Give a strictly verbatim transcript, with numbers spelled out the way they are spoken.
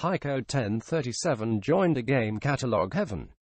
Hi Code ten thirty-seven joined a game catalog heaven.